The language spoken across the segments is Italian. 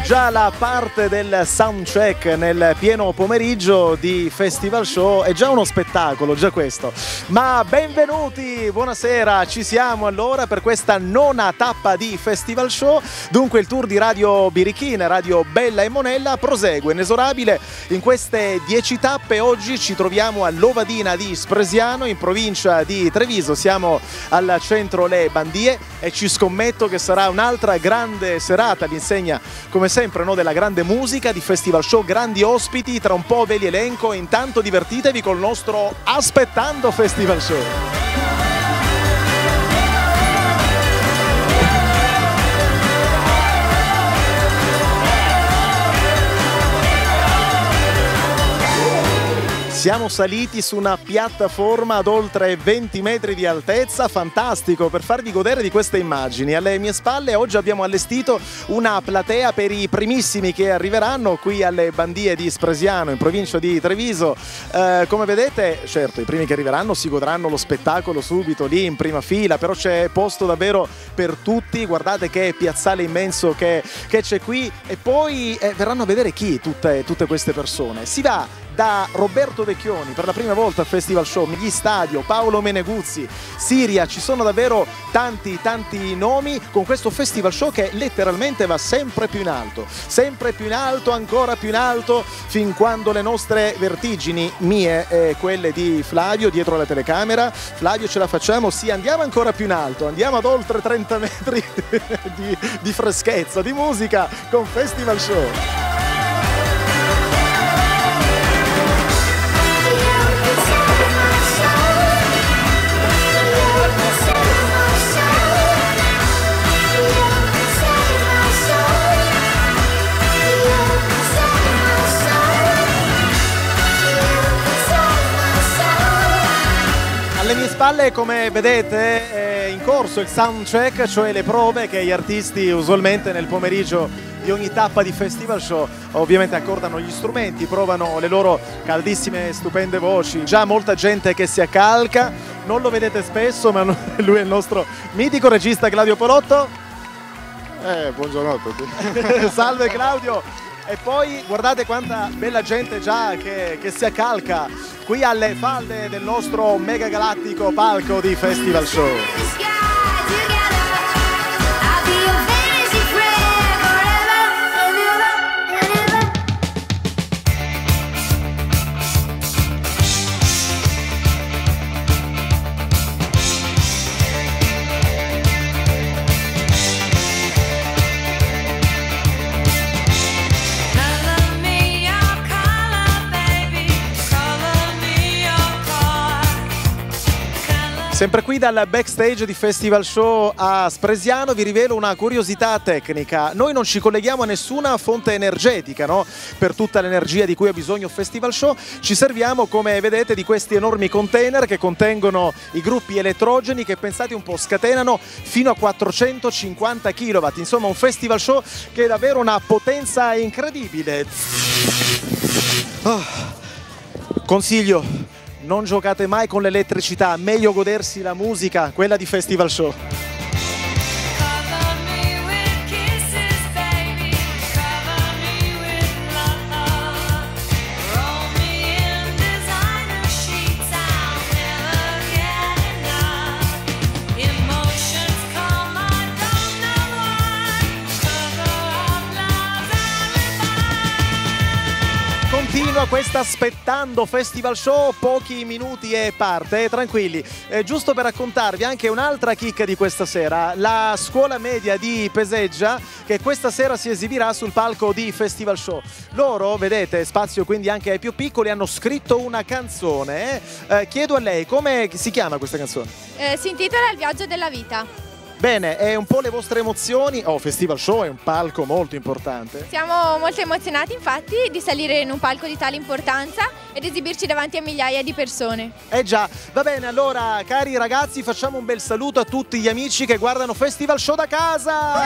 già la parte del soundcheck nel pieno pomeriggio di Festival Show, è già uno spettacolo, già questo. Ma benvenuti, buonasera, ci siamo allora per questa nona tappa di Festival Show. Dunque il tour di Radio Birichina, Radio Bella e Monella prosegue inesorabile in queste 10 tappe. Oggi ci troviamo a Lovadina di Spresiano, in provincia di Treviso. Siamo al centro Le Bandie e ci scommetto che sarà un'altra grande serata all'insegna, come sempre, no, della grande musica, di Festival Show, grandi ospiti, tra un po' ve li elenco. Intanto divertitevi col nostro Aspettando Festival Show. Siamo saliti su una piattaforma ad oltre 20 metri di altezza, fantastico, per farvi godere di queste immagini. Alle mie spalle oggi abbiamo allestito una platea per i primissimi che arriveranno qui alle Bandie di Spresiano, in provincia di Treviso. Come vedete, certo, i primi che arriveranno si godranno lo spettacolo subito lì in prima fila, però c'è posto davvero per tutti. Guardate che piazzale immenso che c'è qui, e poi verranno a vedere chi tutte queste persone. Si va da Roberto Vecchioni per la prima volta al Festival Show, Gli Stadio, Paolo Meneguzzi, Siria, ci sono davvero tanti nomi con questo Festival Show che letteralmente va sempre più in alto, ancora più in alto, fin quando le nostre vertigini, mie e quelle di Flavio dietro la telecamera, Flavio, ce la facciamo? Sì, andiamo ancora più in alto, andiamo ad oltre 30 metri di freschezza, di musica con Festival Show. Alle mie spalle, come vedete, è in corso il soundcheck, cioè le prove che gli artisti usualmente nel pomeriggio di ogni tappa di Festival Show ovviamente accordano gli strumenti, provano le loro caldissime, stupende voci. Già molta gente che si accalca, non lo vedete spesso, ma lui è il nostro mitico regista Claudio Polotto. Buongiorno a tutti. Salve Claudio! E poi guardate quanta bella gente già che si accalca qui alle falde del nostro mega galattico palco di Festival Show. Sempre qui dal backstage di Festival Show a Spresiano vi rivelo una curiosità tecnica. Noi non ci colleghiamo a nessuna fonte energetica, no? Per tutta l'energia di cui ha bisogno Festival Show ci serviamo, come vedete, di questi enormi container che contengono i gruppi elettrogeni che, pensate un po', scatenano fino a 450 kW. Insomma, un Festival Show che è davvero una potenza incredibile. Consiglio: non giocate mai con l'elettricità, meglio godersi la musica, quella di Festival Show. Continua questa Aspettando Festival Show, pochi minuti e parte, tranquilli. Giusto per raccontarvi anche un'altra chicca di questa sera, la scuola media di Peseggia che questa sera si esibirà sul palco di Festival Show. Loro, vedete, spazio quindi anche ai più piccoli, hanno scritto una canzone. Chiedo a lei, come si chiama questa canzone? Si intitola Il viaggio della vita. Bene, è un po' le vostre emozioni. Festival Show è un palco molto importante. Siamo molto emozionati, infatti, di salire in un palco di tale importanza ed esibirci davanti a migliaia di persone. Già, va bene, allora cari ragazzi, facciamo un bel saluto a tutti gli amici che guardano Festival Show da casa!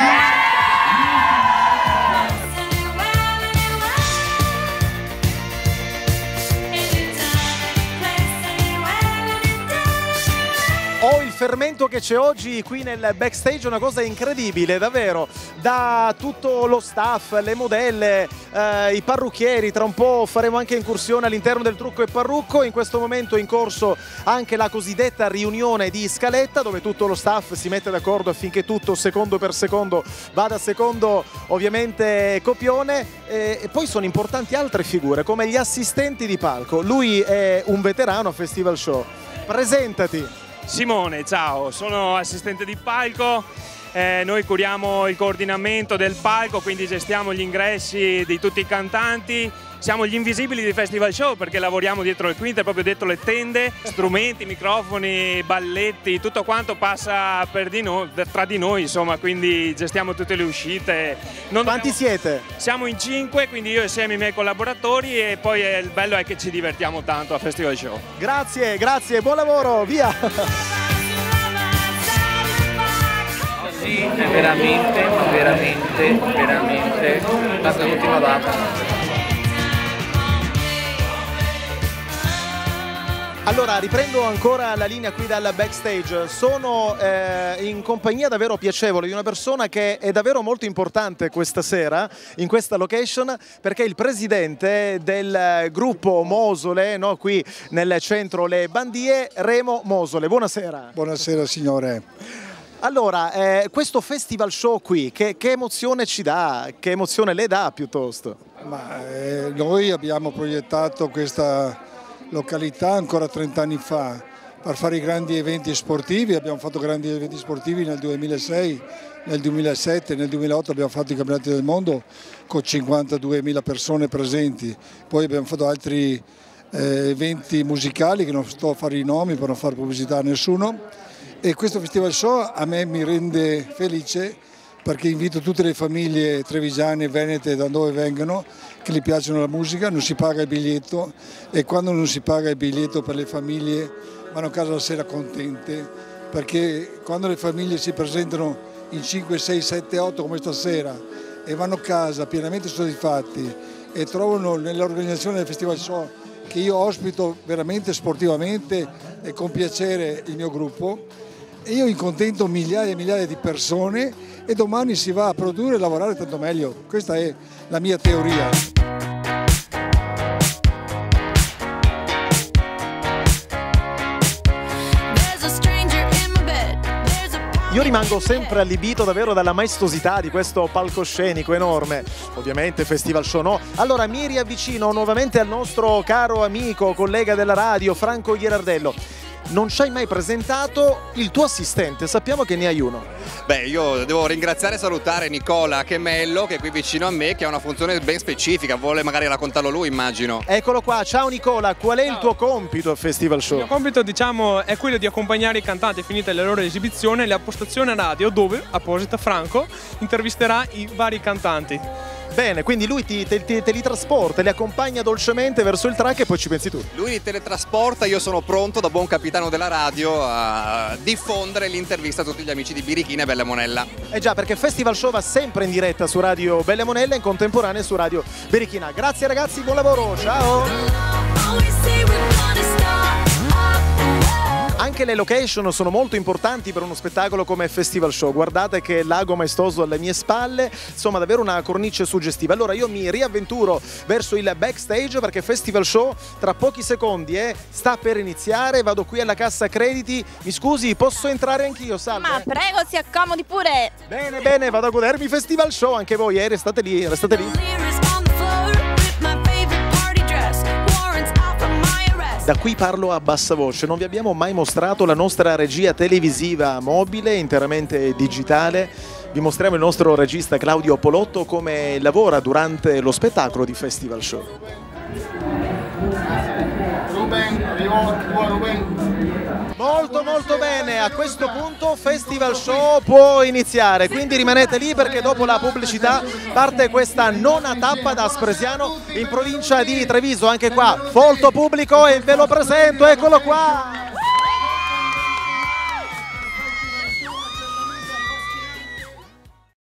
Ho il fermento che c'è oggi qui nel backstage è una cosa incredibile, davvero, da tutto lo staff, le modelle, i parrucchieri. Tra un po' faremo anche incursione all'interno del trucco e parrucco. In questo momento è in corso anche la cosiddetta riunione di scaletta, dove tutto lo staff si mette d'accordo affinché tutto secondo per secondo vada secondo ovviamente copione. E poi sono importanti altre figure come gli assistenti di palco. Lui è un veterano a Festival Show. Presentati. Simone, ciao, sono assistente di palco, noi curiamo il coordinamento del palco, quindi gestiamo gli ingressi di tutti i cantanti, siamo gli invisibili di Festival Show perché lavoriamo dietro le quinte, proprio dietro le tende, strumenti, microfoni, balletti, tutto quanto passa tra di noi, insomma, quindi gestiamo tutte le uscite. Quanti siete? Siamo in 5, quindi io insieme ai miei collaboratori, e poi il bello è che ci divertiamo tanto a Festival Show. Grazie, grazie, buon lavoro, via! Sì, è veramente la penultima data. Allora, riprendo ancora la linea qui dal backstage. Sono in compagnia davvero piacevole di una persona che è davvero molto importante questa sera in questa location, perché è il presidente del gruppo Mosole, no? Qui nel centro Le Bandie, Remo Mosole. Buonasera. Buonasera signore. Allora, questo Festival Show qui, che emozione ci dà? Che emozione le dà piuttosto? Noi abbiamo proiettato questa località ancora 30 anni fa per fare i grandi eventi sportivi. Abbiamo fatto grandi eventi sportivi nel 2006, nel 2007, nel 2008 abbiamo fatto i campionati del mondo con 52.000 persone presenti. Poi abbiamo fatto altri eventi musicali che non sto a fare i nomi per non fare pubblicità a nessuno. E questo Festival Show a me mi rende felice perché invito tutte le famiglie trevigiane e venete da dove vengono, che gli piacciono la musica, non si paga il biglietto, e quando non si paga il biglietto per le famiglie vanno a casa la sera contente, perché quando le famiglie si presentano in 5, 6, 7, 8 come stasera e vanno a casa pienamente soddisfatti e trovano nell'organizzazione del Festival Show, che io ospito veramente sportivamente e con piacere il mio gruppo, e io incontento migliaia e migliaia di persone, e domani si va a produrre e lavorare tanto meglio. Questa è la mia teoria. Io rimango sempre allibito davvero dalla maestosità di questo palcoscenico enorme. Ovviamente Festival Show no. Allora mi riavvicino nuovamente al nostro caro amico, collega della radio, Franco Ghirardello. Non ci hai mai presentato il tuo assistente, sappiamo che ne hai uno. Beh, io devo ringraziare e salutare Nicola Chemello, che è qui vicino a me, che ha una funzione ben specifica. Vuole magari raccontarlo lui, immagino. Eccolo qua, ciao Nicola, qual è il tuo compito al Festival Show? Il mio compito, diciamo, è quello di accompagnare i cantanti finite le loro esibizioni alle appostazioni radio, dove apposita Franco intervisterà i vari cantanti. Bene, quindi lui te li trasporta, li accompagna dolcemente verso il track e poi ci pensi tu. Lui li teletrasporta, io sono pronto da buon capitano della radio a diffondere l'intervista a tutti gli amici di Birichina e Bella Monella. Eh già, perché Festival Show va sempre in diretta su Radio Bella Monella e in contemporanea su Radio Birichina. Grazie ragazzi, buon lavoro, ciao! Anche le location sono molto importanti per uno spettacolo come Festival Show. Guardate che lago maestoso alle mie spalle, insomma davvero una cornice suggestiva. Allora io mi riavventuro verso il backstage perché Festival Show tra pochi secondi sta per iniziare. Vado qui alla cassa crediti. Mi scusi, posso entrare anch'io? Salve. Ma prego, si accomodi pure. Bene, bene, vado a godermi Festival Show. Anche voi, restate lì, restate lì. Da qui parlo a bassa voce, non vi abbiamo mai mostrato la nostra regia televisiva mobile, interamente digitale. Vi mostriamo il nostro regista Claudio Polotto come lavora durante lo spettacolo di Festival Show. Molto molto bene, a questo punto Festival Show può iniziare, quindi rimanete lì perché dopo la pubblicità parte questa nona tappa da Spresiano in provincia di Treviso. Anche qua folto pubblico e ve lo presento, eccolo qua!